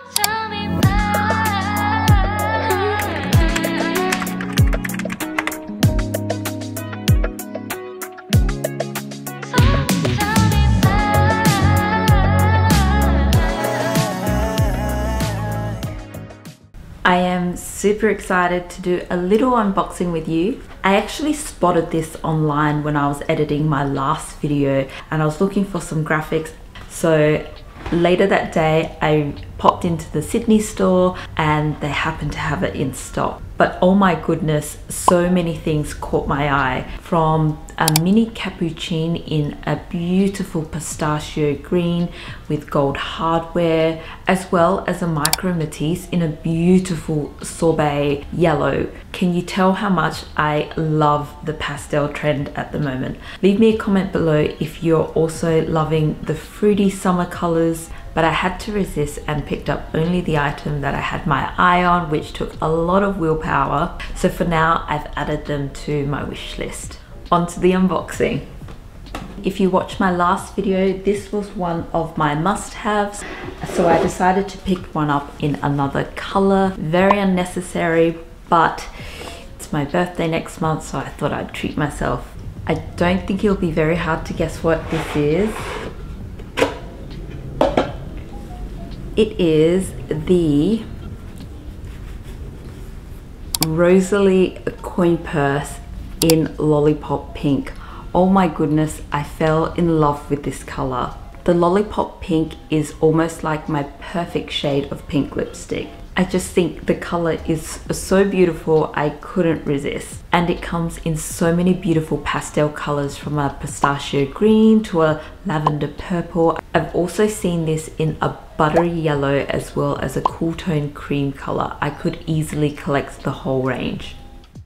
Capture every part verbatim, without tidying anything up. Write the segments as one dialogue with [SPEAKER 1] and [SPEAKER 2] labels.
[SPEAKER 1] I am super excited to do a little unboxing with you. I actually spotted this online when I was editing my last video and I was looking for some graphics. So later that day I popped into the Sydney store and they happened to have it in stock. But oh my goodness, so many things caught my eye, from a mini cappuccino in a beautiful pistachio green with gold hardware, as well as a micro Matisse in a beautiful sorbet yellow. Can you tell how much I love the pastel trend at the moment? Leave me a comment below if you're also loving the fruity summer colors. But I had to resist and picked up only the item that I had my eye on, which took a lot of willpower. So for now, I've added them to my wish list. On to the unboxing. If you watched my last video, this was one of my must-haves. So I decided to pick one up in another color. Very unnecessary, but it's my birthday next month, so I thought I'd treat myself. I don't think it'll be very hard to guess what this is. It is the Rosalie coin purse in Lollipop Pink. Oh my goodness, I fell in love with this color. The Lollipop Pink is almost like my perfect shade of pink lipstick. I just think the color is so beautiful, I couldn't resist. And it comes in so many beautiful pastel colors, from a pistachio green to a lavender purple. I've also seen this in a buttery yellow as well as a cool tone cream color. I could easily collect the whole range.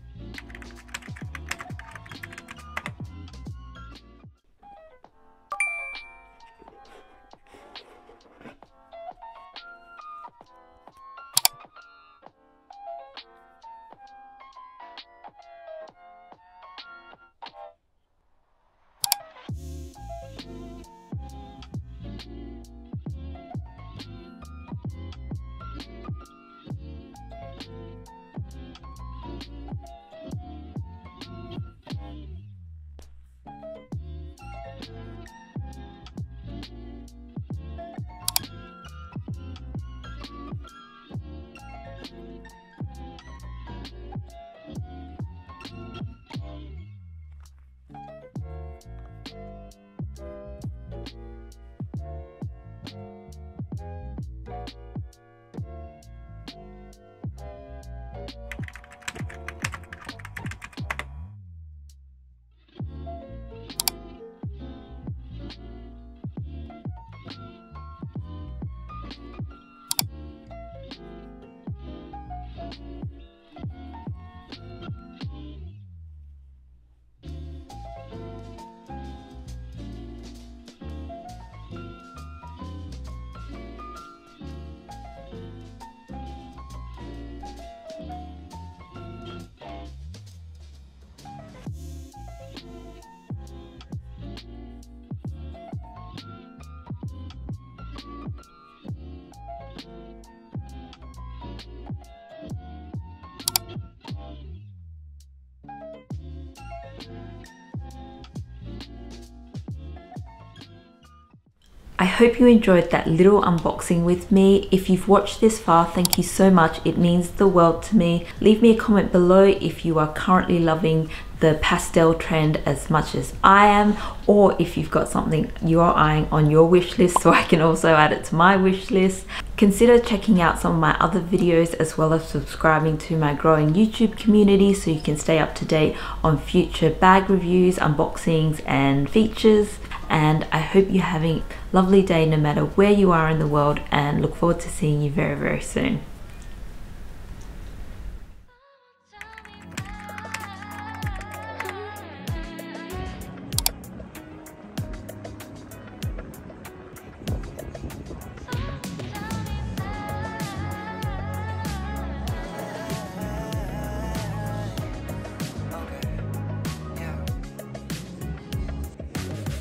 [SPEAKER 1] I hope you enjoyed that little unboxing with me. If you've watched this far, thank you so much. It means the world to me. Leave me a comment below if you are currently loving the pastel trend as much as I am, or if you've got something you're eyeing on your wish list so I can also add it to my wish list. Consider checking out some of my other videos as well as subscribing to my growing YouTube community so you can stay up to date on future bag reviews, unboxings and features. And I hope you're having a lovely day no matter where you are in the world, and look forward to seeing you very, very soon.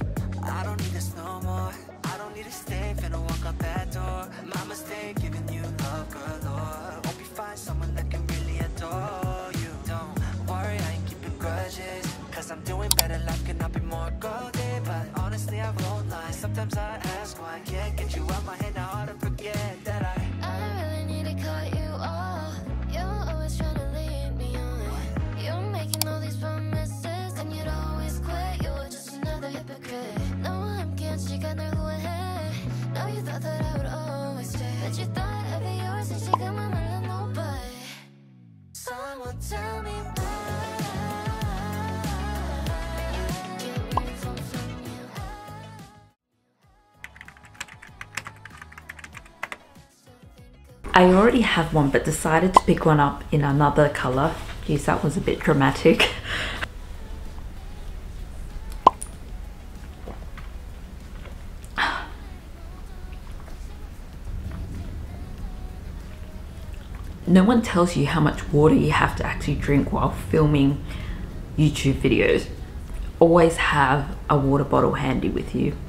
[SPEAKER 2] No more, I don't need to stay, finna walk out that door. My mistake, giving you
[SPEAKER 1] I already have one, but decided to pick one up in another color. Geez, that was a bit dramatic. No one tells you how much water you have to actually drink while filming YouTube videos. Always have a water bottle handy with you.